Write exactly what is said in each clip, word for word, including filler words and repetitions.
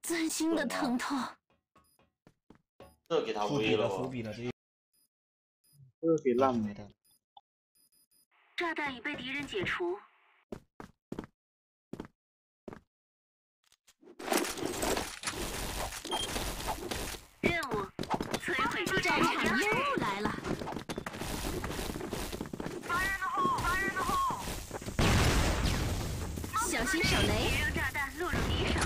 钻心的疼痛。 这给他威了， 伏笔了，这这给烂了。 炸弹已被敌人解除。任务摧毁敌战场任务来了。小心手雷！别让炸弹落入敌手。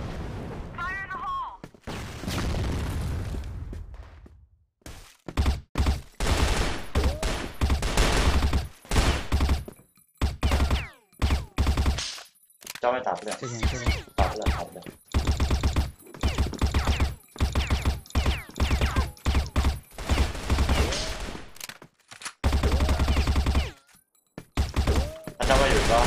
招位打不了， 这边这边打不了，打不了。他招位有个。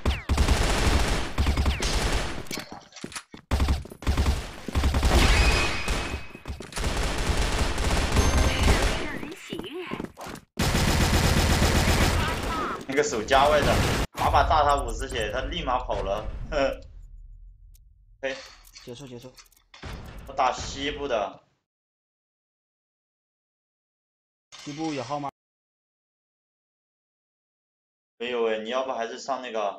那个守家位的，把把炸他五十血，他立马跑了。呵，嘿， 结束结束。 我打西部的， 西部有号吗？ 没有哎，你要不还是上那个？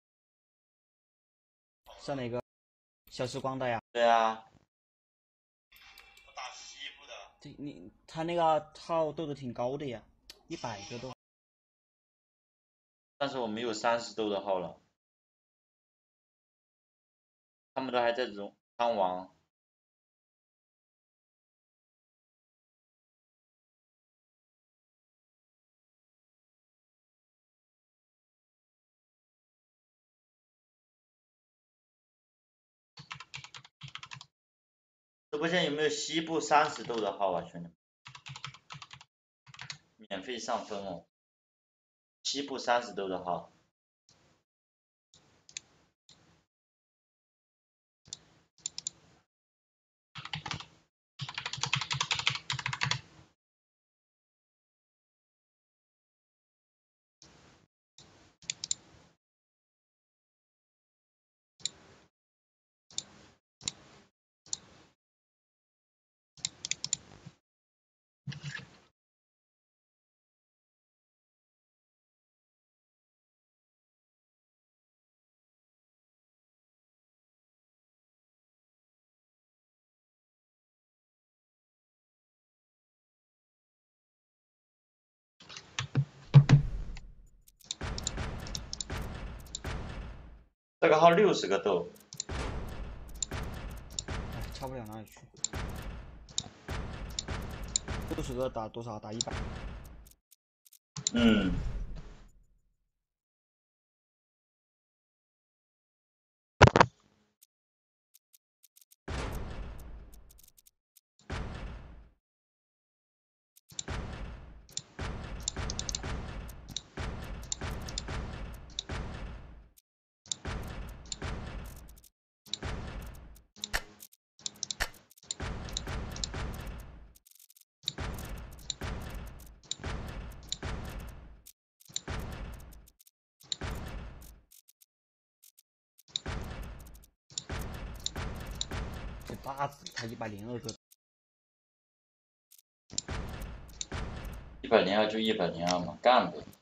上哪个？小时光的呀？ 对啊。我打西部的。 这你他那个号斗的挺高的呀，一百个都。 但是我没有三十斗的号了，他们都还在荣康王。直播间有没有西部三十斗的号啊，兄弟们？免费上分哦，西部三十斗的号。 这个号六十个豆， 哎，差不了哪里去。六十个打多少？打一百。 嗯。 这大子才一百零二个。 一百零二就一百零二嘛，干呗。